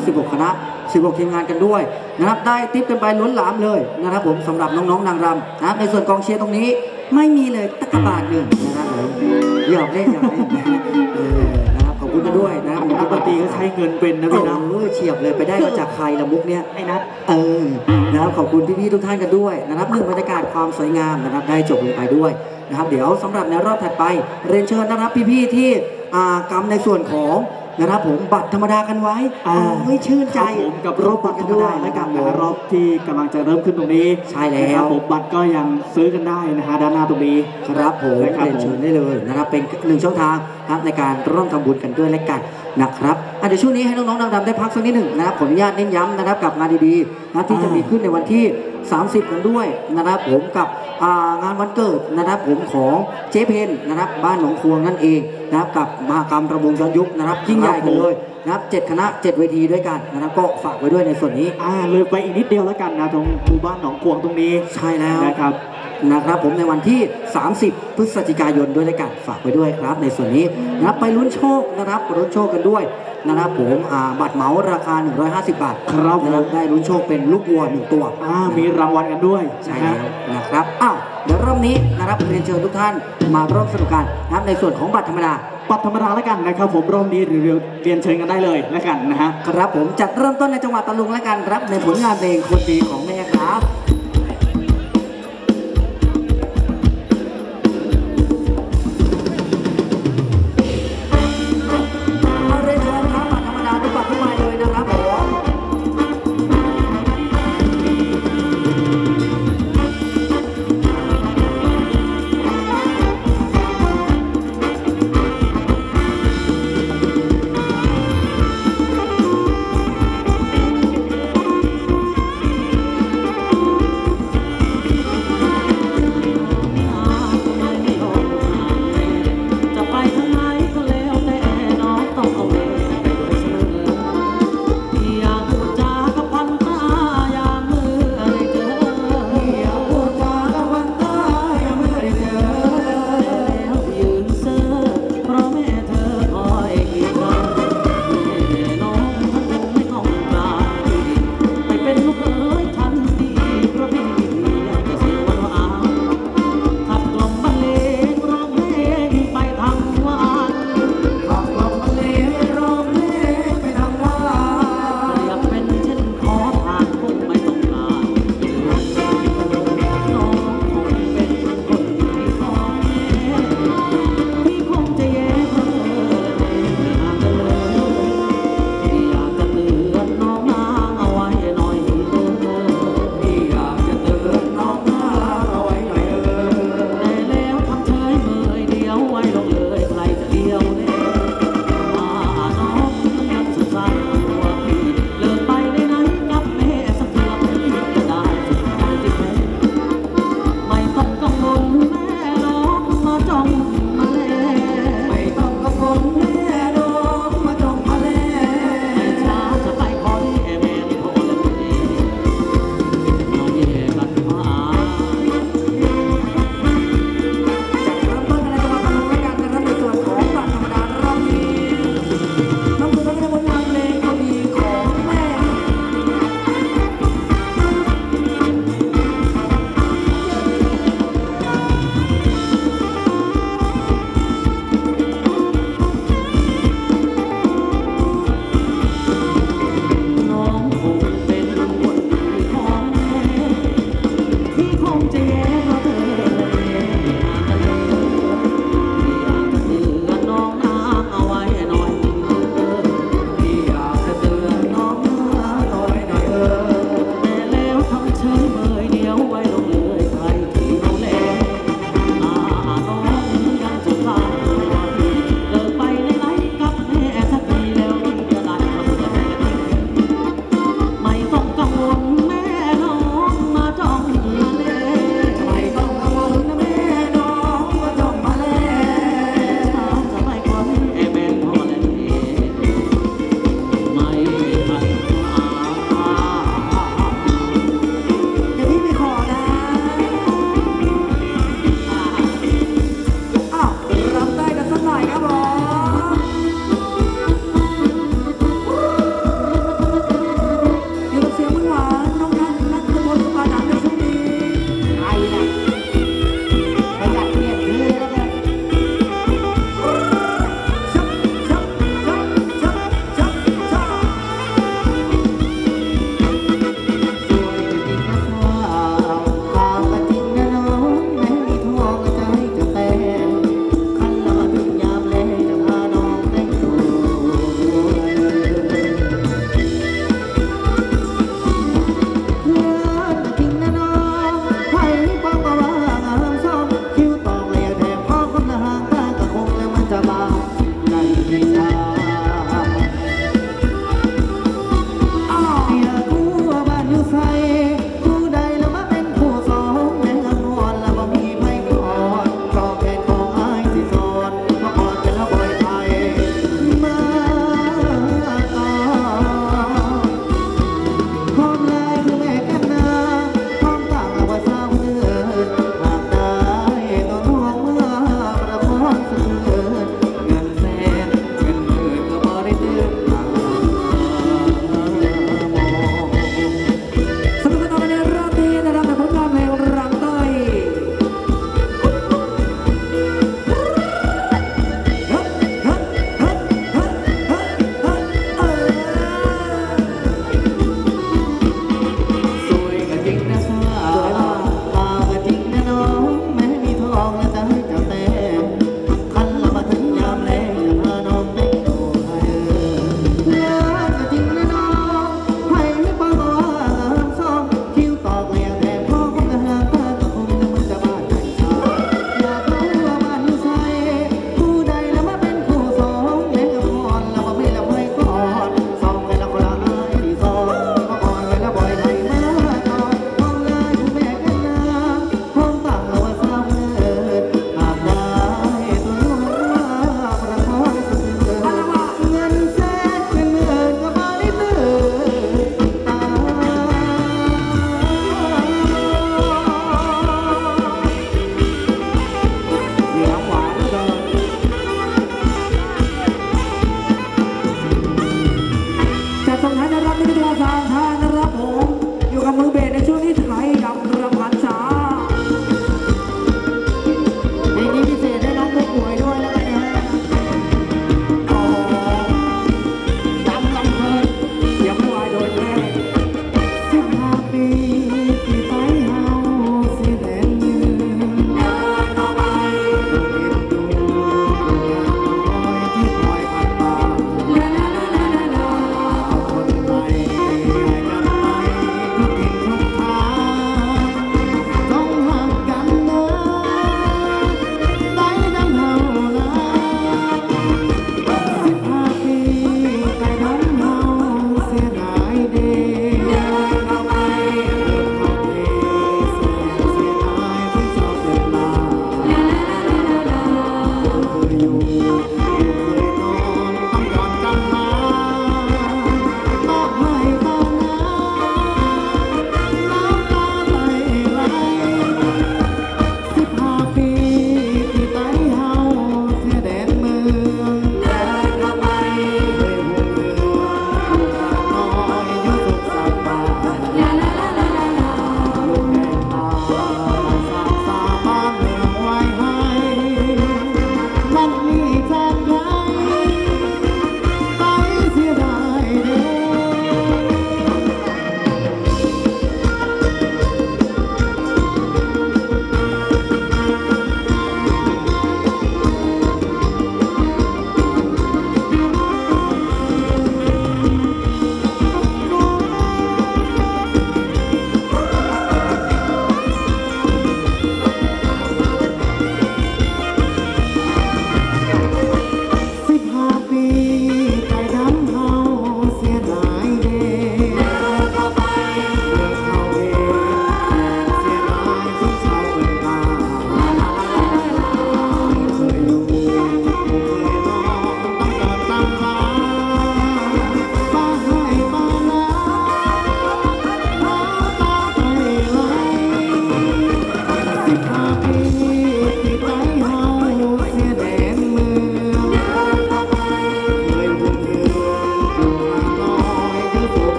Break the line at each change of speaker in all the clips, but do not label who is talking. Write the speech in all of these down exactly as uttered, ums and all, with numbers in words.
สิบหกคณะสิบหกทีมงานกันด้วยนะครับได้ทิปกันไปล้นหลามเลยนะครับผมสำหรับน้องๆนางรำนะครับในส่วนกองเชียร์ตรงนี้ไม่มีเลยตะกบาทหนึ่งนะครับผมหยอกเล่นหยอกเล่นเออนะครับขอบคุณด้วยนะครับ
ปกติก็ใช้เงินเป็นนะพี่นะ
เออเฉียบเลยไปได้มาจากใครละมุกเนี้ย
ไอ้นัท
เออนะครับขอบคุณพี่ๆทุกท่านกันด้วยนะครับหนึ่งบรรยากาศความสวยงามนะครับได้จบลงไปด้วยนะครับเดี๋ยวสำหรับในรอบถัดไปเรียนเชิญนะครับพี่ๆที่กำในส่วนของนะครับผมบัตรธรรมดากันไว้ไม่ชื่นใจ
ผมกับรอบบัตรธรรมดาและกับรอบที่กำลังจะเริ่มขึ้นตรงนี้
ใช่แล้ว
ผมบัตรก็ยังซื้อกันได้นะฮะด้านหน้าตรงนี้
ครับผมเรียนเชิญได้เลยนะครับเป็นหนึ่งช่องทางครับในการร่วมทำบุญกันด้วยและกันนะครับเดี๋ยวช่วงนี้ให้น้องๆนางรำได้พักสักนิดหนึ่งนะครับขออนุญาตเน้นย้ำนะครับกับงานดีๆนะที่จะมีขึ้นในวันที่สามสิบกันด้วยนะครับผมกับงานวันเกิดนะครับผมของเจ๊เพนนะครับบ้านหนองควงนั่นเองนะครับกับมหกรรมประมงย้อนยุคนะครับยิ่งใหญ่กันเลยนะครับเจ็ดคณะเจ็ดเวทีด้วยกันนะครับก็ฝากไว้ด้วยในส่วนนี้
อ่าเลยไปอีกนิดเดียวแล้วกันนะตรงหมู่บ้านหนองควงตรงนี้
ใช่แล้ว
นะครับ
นะครับผมในวันที่สามสิบพฤศจิกายนด้วยกันฝากไว้ด้วยครับในส่วนนี้นะครับไปลุ้นโชคนะครับลุ้นโชคกันด้วยนะครับผมบัตรเหมาราคาหนึ่งร้อยห้าสิบบาท
ครับ
นะครับได้ลุ้นโชคเป็นลูกวัวหนึ่งตัว
มีรางวัลกันด้วย
ใช่แล้วนะครับอ้าวเดี๋ยวรอบนี้นะครับเรียนเชิญทุกท่านมาร่วมสนุกกันนะครับในส่วนของบัตรธรรมดา
บัตรธรรมดาแล้วกันนะครับผมรอบนี้เรียนเชิญกันได้เลยแล้วกันนะฮะ
ครับผมจัดเริ่มต้นในจังหวัดตะลุงแล้วกันครับในผลงานเพลงคนดีของแม่ครับ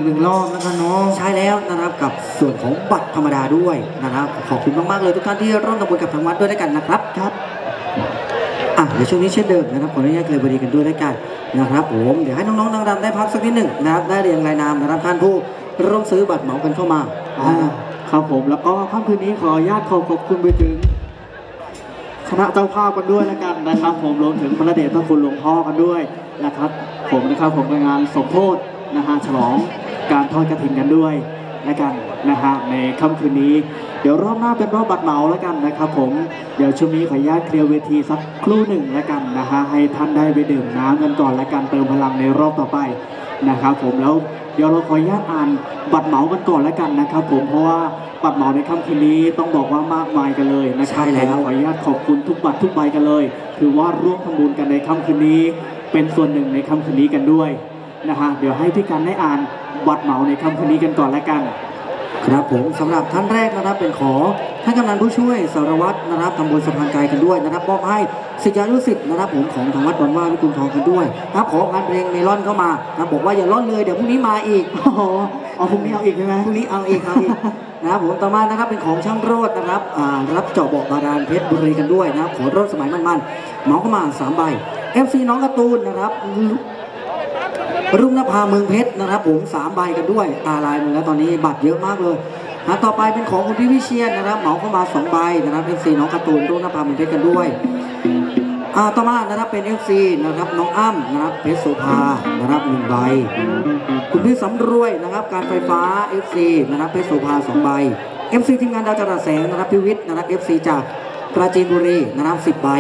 หนึ่งรอบนะครับเนาะ
ใช่แล้วนะครับกับส่วนของบัตรธรรมดาด้วยนะครับขอบคุณมากๆเลยทุกท่านที่ร่วมทำบุญกับทางวัดด้วยด้วยกันนะครับครับอ่ะเดี๋ยวช่วงนี้เช่นเดิมนะครับขออนุญาตเคลียร์บริกันด้วยด้วยกันนะครับผมเดี๋ยวให้น้องๆนางรำได้พักสักนิดหนึ่งนะครับได้เรียงรายนามนะครับท่านผู้ร่วมซื้อบัตรเหมากันเข้ามา
ครับผมแล้วก็ค่ำคืนนี้ขออนุญาตขอขอบคุณไปถึงคณะเจ้าภาพกันด้วยแล้วกันนะครับผมรวมถึงพระเดชพระคุณหลวงพ่อกันด้วยนะครับผมนะครับผมในงานสมโภชนะฮะฉลองการทอดกฐินกันด้วยแล้วกันนะฮะในค่ำคืนนี้เดี๋ยวรอบหน้าเป็นรอบบัตรเหมาแล้วกันนะครับผมเดี๋ยวช่วงนี้ขออนุญาตเคลียร์เวทีสักครู่หนึ่งแล้วกันนะฮะให้ท่านได้ไปดื่มน้ำกันก่อนและกันเติมพลังในรอบต่อไปนะครับผมแล้วเดี๋ยวเราขออนุญาตอ่านบัตรเหมากันก่อนแล้วกันนะครับผมเพราะว่าบัตรเหมาในค่ำคืนนี้ต้องบอกว่ามากมายกันเลยนะครับ
ใช่แล้ว
ขออนุญาตขอบคุณทุกบัตรทุกใบกันเลยถือว่าร่วมทำบุญกันในค่ำคืนนี้เป็นส่วนหนึ่งในค่ำคืนนี้กันด้วยนะฮะเดี๋ยวให้พี่กันได้อ่านบัตรเหมาในค่ำคืนนี้กันก่อนแล้วกัน
ครับผมสำหรับท่านแรกนะครับเป็นขอท่านกำนันผู้ช่วยสารวัตรนะครับทำบุญสะพานไกลกันด้วยนะครับมอบให้ศิษยานุศิษย์นะครับผมของทางวัดบางว่าวิกุลทองกันด้วยครับของานเพลงเมลอนเข้ามานะบอกว่าอย่าล่อนเลยเดี๋ยวพรุ่งนี้มาอีก
อ๋อเอาพรุ่งนี้เอาอีกใช่ไหม
พรุ่งนี้เอาอีกเอาอีกนะครับผมต่อมานะครับเป็นของช่างโรดนะครับอ่ารับเจาะบ่อบาดาลเพชรบุรีกันด้วยนะครับขอรถสมัยมันๆเหมาเข้ามาสามใบ เอฟ ซี น้องการ์ตูนนะครับรุ่งนภาเมืองเพชรนะครับผมสามใบกันด้วยตาลายหมดแล้วตอนนี้บัตรเยอะมากเลยนะต่อไปเป็นของคุณพี่วิเชียรนะครับเหมาเข้ามาสองใบนะครับ เอฟ ซี น้องการ์ตูนรุ่งนภาเมืองเพชรกันด้วยอ่าต่อมานะครับเป็น เอฟ ซี นะครับน้องอ้ำนะครับเพชรโสภานะครับหนึ่งใบคุณพี่สำรวยนะครับการไฟฟ้า เอฟ ซี นะครับเพชรโสภาสองใบ เอฟ ซี ทีมงานดาวจรัสแสงนะครับพิวิทย์นะครับ เอฟ ซี จากปราจีนบุรีนะครับสิบใบ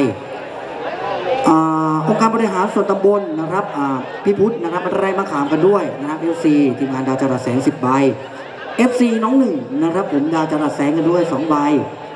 องค์การบริหารส่วนตำบลนะครับพี่พุทธนะครับไร่มะขามกันด้วยนะครับ เอฟ ซี ทีมงานดาวจรัสแสงสิบใบ เอฟ ซี น้องหนึ่งนะครับผมดาวจรัสแสงกันด้วยสองใบ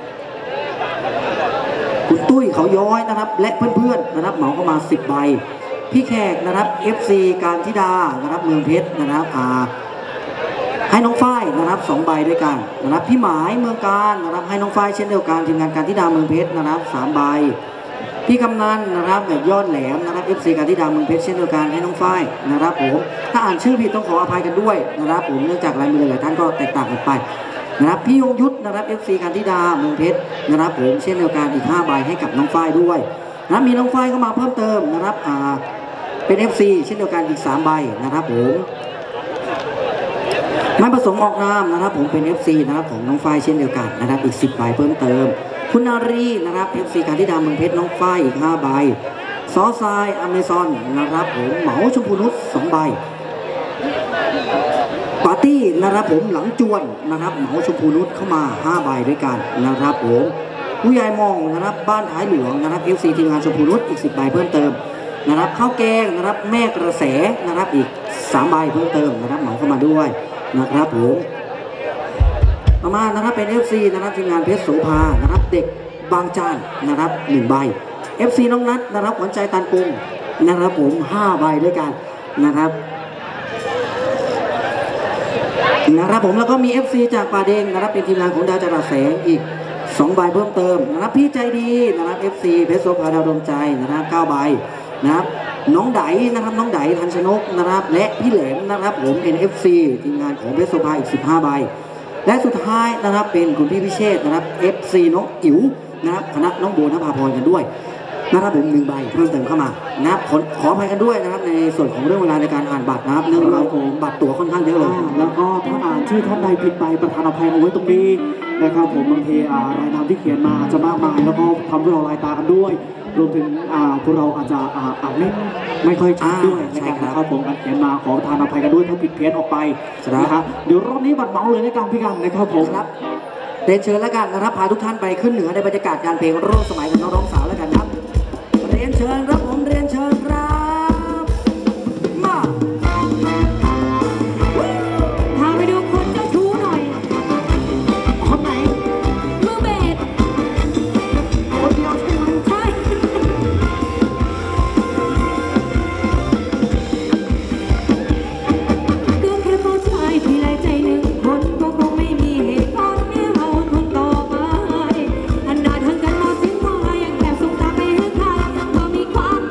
คุณตุ้ยเขาย้อยนะครับและเพื่อนๆนะครับเหมาเข้ามาสิบใบพี่แขกนะครับ เอฟ ซี การธิดานะครับเมืองเพชรนะครับให้น้องฝ้ายนะครับสองใบด้วยกันนะครับพี่หมายเมืองการนะครับให้น้องฝ้ายเช่นเดียวกันทีมงานการธิดาเมืองเพชรนะครับสามใบพี่กำนันนะครับแบบยอดแหลมนะครับ เอฟ ซี การธิดาเมืองเพชรเช่นเดียวกันให้น้องฝ้ายนะครับผมถ้าอ่านชื่อผิดต้องขออภัยกันด้วยนะครับผมเนื่องจากลายมือหลายท่านก็แตกต่างกันไปนะครับพี่ยงยุทธนะครับ เอฟ ซี การธิดาเมืองเพชรนะครับผมเช่นเดียวกันอีกห้าใบให้กับน้องฝ้ายด้วยนะมีน้องฝ้ายเข้ามาเพิ่มเติมนะครับอ่าเป็น เอฟ ซี เช่นเดียวกันอีกสามใบนะครับผมไม่ประสงค์ออกนามนะครับผมเป็น เอฟ ซี นะครับของน้องฝ้ายเช่นเดียวกันนะครับอีกสิบใบเพิ่มเติมคุณนารีนะครับ เอฟ ซี การธิดาเมืองเพชรน้องฝ้ายอีกห้าใบซอทรายอเมซอนนะครับผมเหมาชมพูนุชสองใบปาร์ตี้นะครับผมหลังจวนนะครับเหมาชมพูนุชเข้ามาห้าใบด้วยกันนะครับผมผู้ใหญ่มองนะครับบ้านท้ายหลวงนะครับ เอฟ ซี ทีมงานชมพูนุชอีกสิบใบเพิ่มเติมนะครับข้าวแกงนะครับแม่กระแสนะครับอีกสามใบเพิ่มเติมนะครับเหมาเข้ามาด้วยนะครับผมต่อมานะครับเป็น เอฟ ซี นะครับทีมงานเพชรโสภานะครับเด็กบางจานนะครับหนึ่งใบ เอฟ ซี น้องนัทนะครับขวัญใจตันกุ้งนะครับผมห้าใบด้วยกันนะครับนะครับผมแล้วก็มี เอฟ ซี จากป่าเด้งนะครับเป็นทีมงานของดาวจรัสแสงอีกสองใบเพิ่มเติมนะครับพี่ใจดีนะครับ เอฟ ซี เพชรโสภาดาวดวงใจนะครับเก้าใบนะครับน้องไดนะครับน้องไดทันชนกนะครับและพี่แหลมนะครับผมเป็น เอฟ ซี ทีมงานของเพชรโสภาอีกสิบห้าใบและสุดท้ายนะครับเป็นคุณพี่พิเชษนะครับ เอฟ ซี น้องอิ๋วนะครับคณะน้องโบนภาพรกันด้วยนะครับผมหนึ่งใบเพิ่มเติมเข้ามานะครับขอขออภัยกันด้วยนะครับในส่วนของเรื่องเวลาในการอ่านบัตรนะครับเนื่องจากผมบัตรตั๋วค่อนข้างเยอะเลย
แล้วก็ถ้าอ่านชื่อท่านใดผิดไปประธานอภัยเอาไว้ตรงนี้นะครับผมบางทีรายนามที่เขียนมาจะมากมายแล้วก็ทำให้เราลายตากันด้วยรวมถึงพวกเราอาจจะอ่านไม่ไม่ค่อยชัดด้วยนะครับผมการเขียนมาขอประธานอภัยกันด้วยถ้าผิดเพี้ยนออกไปนะครับเดี๋ยวรอบนี้บัตรเหมาเลยในการพี่กันนะครับผม
ครับเรียนเชิญแล้วกันนะครับพาทุกท่านไปขึ้นเหนือในบรรยากาศการเพลงร่วมสมัยกับน้องๆสาวแล้วกันครับเรียนเชิญครับผมเรียนเชิญครับมา
พาไปดูคนเจ้าชู้หน่อย
คนไหน
มือเบส
คนเดียวใช่ไหม
ใช่ก็แค่ผู้ชายที่ไร้ใจหนึ่งคนก็คงไม่มีเหตุผลให้เราคนต่อไปอันดาทั้งกันมาสิ้นพอยังแอบส่งตาไปให้ใครก็มีความ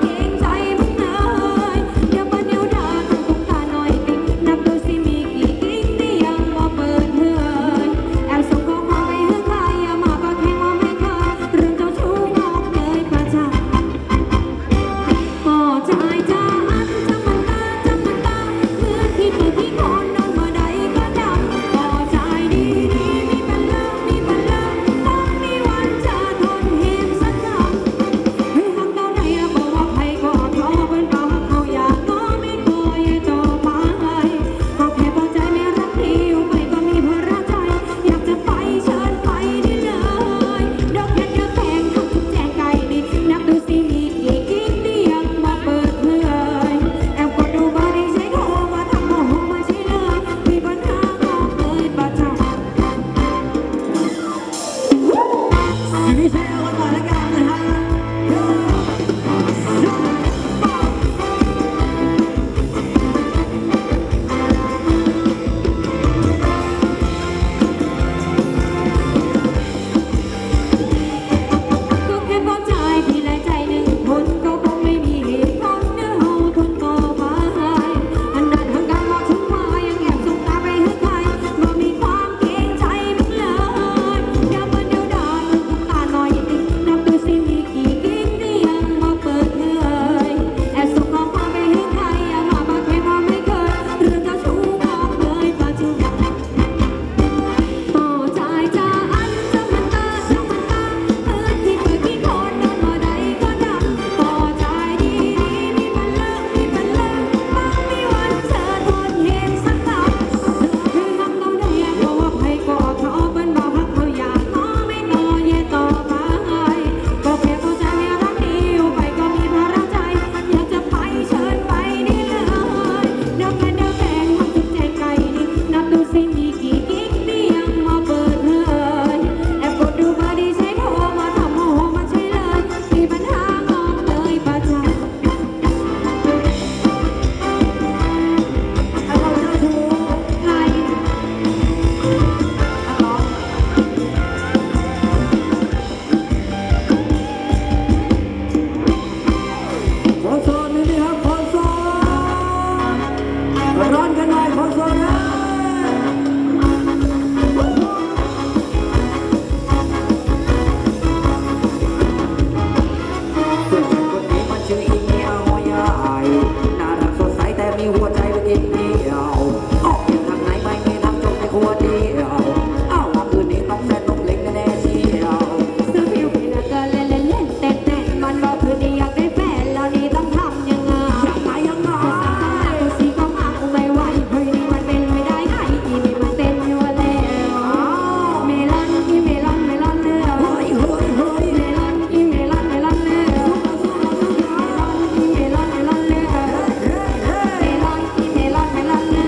หัวเดียวอ้าวว่าคืนนี้ต้องแซ่ต้องเล็งแน่ๆเชียว
ซื้อผิวผิวเกินเล่นเล่นเล่นเต้นเต้นมันบอกคืนนี้อยากได้แฟนแล้วนี่ต้องทำยังไง
ยังไงยังไง
ตัวสีก็มาคงไม่ไหวเฮ้ยนี่มันเป็นไม่ได้ไงอีนี่มันเต้นอยู่แล้วเมลอนอีเมลอนเมลอนเลย
เฮ้ยเฮ้ยเฮ้ย
เมลอนอีเมลอนเมลอนเลยอีเมลอนเมลอนเลยเมลอนอีเมลอนเมลอนเลย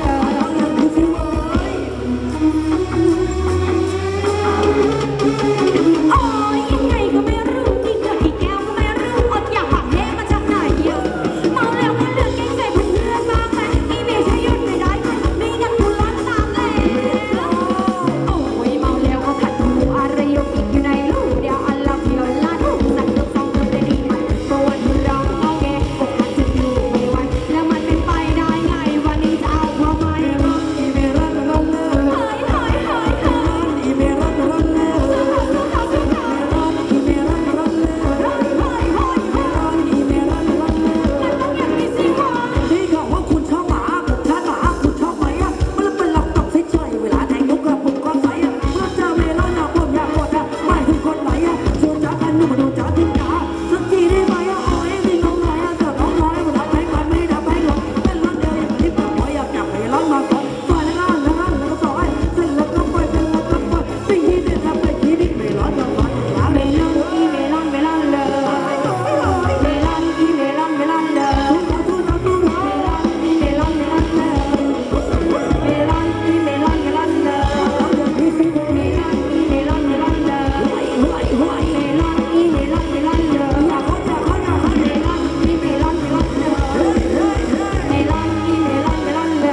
โอ้ยยังไงก็ไม่รู้กินกับอีแก้วก็ไม่รู้อดอยากปากแห้งมาจากไหนเยอะเมาแล้วก็เลือกเกรงใจเพื่อนบ้างไหมอีเมลใช้หยุดไม่ได้ไม่งั้นกูร้อนตามแล้วโอ้ยเมาแล้วก็ขัดหูอะไรยกอีกอยู่ในลูกเดียวอันละเพียวละลูกสักเกือบสองเกือบได้ดีไหมเพราะวันที่เราเอาแกอกหักจะอยู่ไม่ไหวแล้วมันเป็นไปได้ไงวันนี้จะเอาพอไหม
อีเมรันรันเล
เฮ้ยเฮ้ยเฮ้ยเฮ้ย
อีเมรันรันเล
สู้เขาสู้เขา
อีเมรันรันเล
เฮ้ยเฮ้ยเฮ้ยเฮ้ย
อีเมรันรันเล
มันต้องอย่างนี้สิวะ
นี่ก็ว่าคุณชอบหมาผมชอบหมาคุณชอบไหมอ่ะมันเป็นหลักตกเฉยๆเวลาแทงนกกระปุกก็ใสอ่ะเมื่อเจอเวลาหนักผมอยากกดอ่ะไม่ถึงคนไหนอ่ะชวนจ้ากันดูมาดูจ้าทิ้งจ้าสักทีได้ไหมอ่ะโอ้ยมีน้องน้อยอ่ะเกิดน้องน้อยมันทำให้มันไม่ได้ไปหรอกเป็นรักเดียวอย่างที่ผมอยากจับเวลามาก่อนฝ่ายละละละแล้วก็ต่อยเส้นแล้วก็ปล่อยเส้นแล้วก็ปล่อยสิ่งที่เด็ดทำไปทีนี้เวลาจะมาช้า
เม
เลย
ลอนอีเมลอนเมลอนเลยเมลอนอีเมลอนเมลอนเลย
ทุกคนทุกคนทุกคน
อีเมลอนเมลอนเลยเมลอนอีเมลอนเมลอนเลย
พี่สิ
เมลอนอีเมลอนเมลอนเลย
เฮ้ยเฮ้ยเฮ้ย
เมลอนอีเมลอนเมลอนเลย
อยากเขาอยากเขาอยากเขา
เมลอนอีเมลอนเมลอนเลยเมลอนอีเมลอนเมลอนเลย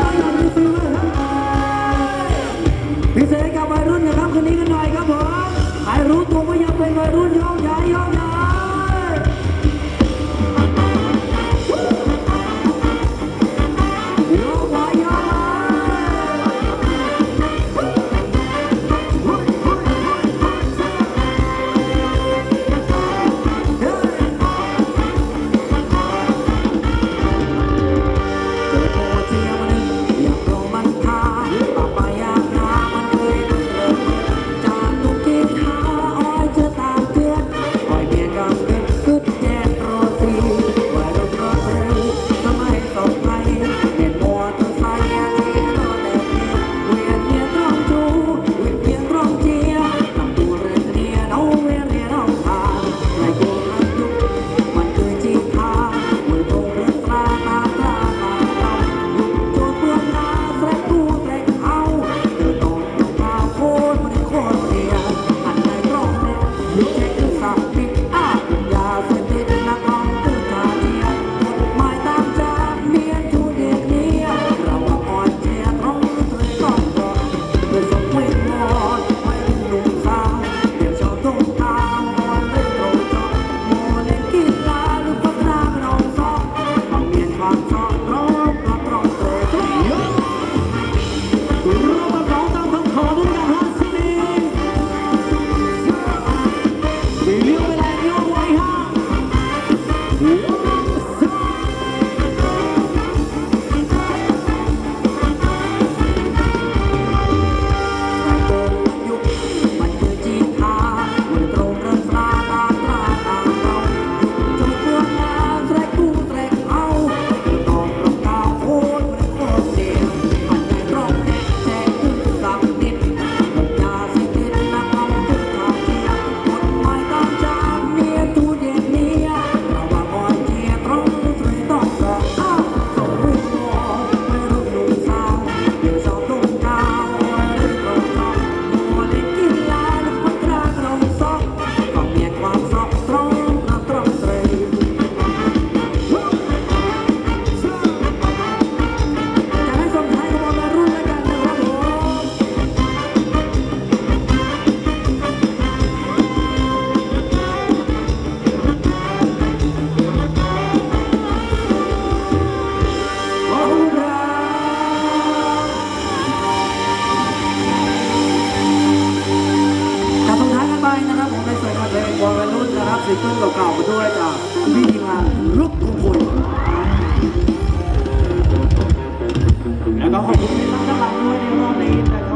พิเศษกับวัยรุ่นนะครับคืนนี้กันหน่อยครับผมใครรู้ตัวว่ายังเป็นวัยรุ่นโยกย้ายโยกย้ายโยกย้ายโยกย้ซิงเกิลเก่าๆมาด้วยจากพี่ทีมงานลุกของคุณ
แล้วก็ขอบคุณที่รับด้านหลังด้วยในรอบนี้นะครับ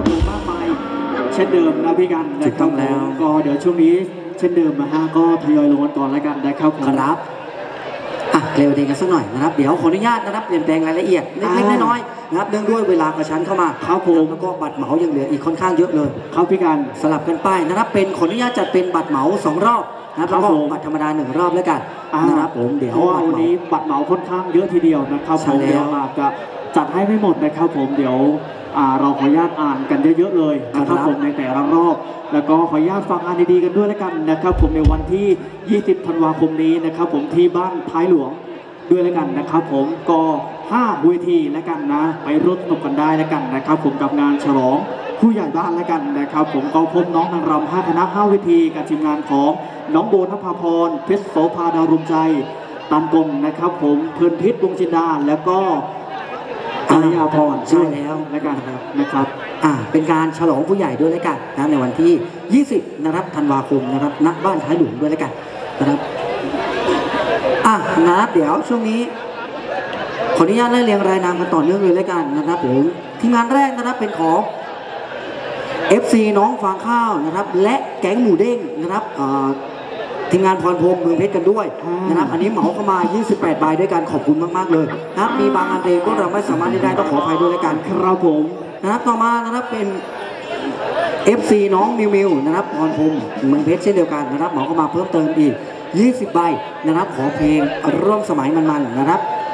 เช่นเดิมนะพี่กัน
ถูกต้องแล้ว
ก็เดี๋ยวช่วงนี้เช่นเดิมนะฮะก็ทยอยลงกันก่อนแล้วกันนะครับผม
ครับอ่ะเร็วเดงกันสักหน่อยนะครับเดี๋ยวขออนุญาตนะครับเปลี่ยนแปลงรายละเอียดเล็กๆน้อยๆนะครับเนื่องด้วยเวลากระชั้นเข้ามา
ครับผม
แล้วก็บัตรเหมายังเหลืออีกค่อนข้างเยอะเลย
ครับพี่กัน
สลับกันไปนะครับเป็นขออนุญาตจัดเป็นบัตรเหมาสองรอบนะครับ
ครั
แล้ว
บ
ก็
ผม
บัตรธรรมดาหนึ่งรอบแล้วกัน
อ่า
นะครับผมเดี๋ยว
เพราะว่า
บัตร
วัน
เหมา
นี้บัตรเหมาค่อนข้างเยอะทีเดียวนะครับ
ใช่
ผม
แล้ว
เดี๋ยวอาจจะจัดให้ไม่หมดนะครับผมเดี๋ยวอ่าเราขออนุญาตอ่านกันเยอะๆเลยนะครับ
ครับ
ผมในแต่ละรอบ แล้วก็ขออนุญาตฟังงานดีๆกันด้วยแล้วกันนะครับผมในวันที่ ยี่สิบ ธันวาคมนี้นะครับผมที่บ้านท้ายหลวงด้วยแล้วกันนะครับผมก็ห้าเวทีแล้วกันนะไปร่วมสนุกกันได้แล้วกันนะครับผมกับงานฉลองผู้ใหญ่บ้านแล้วกันนะครับผมก็พบน้องนางรำห้าคณะห้าเวทีกับทีมงานของน้องโบนภาพรเพชรโสภาดาวรุ่งใจตันกงนะครับผมเพลินทิศวงศ์จินดาแล้วก็อารยาพร
ใช่แล้ว
แล้วกันนะครับ
อ่าเป็นการฉลองผู้ใหญ่ด้วยแล้วกันนะครับในวันที่ ยี่สิบ นะครับธันวาคมนะครับณบ้านท้ายหลวงด้วยแล้วกันนะครับอ่ะนะครับเดี๋ยวช่วงนี้ ขออนุญาตไล่เรียงรายนามกันต่อเนื่องเลยแล้วกันนะครับผมทีมงานแรกนะครับเป็นของ เอฟ ซี น้องฟางข้าวนะครับและแก๊งหมูเด้งนะครับอ่าทีมงานพรพรหมเมืองเพชรกันด้วย
อ่าน
นะครับอันนี้เหมาเข้ามา ยี่สิบแปด ใบด้วยกันขอบคุณมากๆเลยนะครับมีบางอันเองพวกเราไม่สามารถได้ต้องขออภัยด้วยแล้วกัน
ครับผม
นะครับต่อมานะครับเป็น เอฟ ซี น้องมิวมิวนะครับพรพรหมเมืองเพชรเช่นเดียวกันนะครับเหมาเข้ามาเพิ่มเติมอีก ยี่สิบ ใบนะครับขอเพลงร่วมสมัยมันๆนะครับ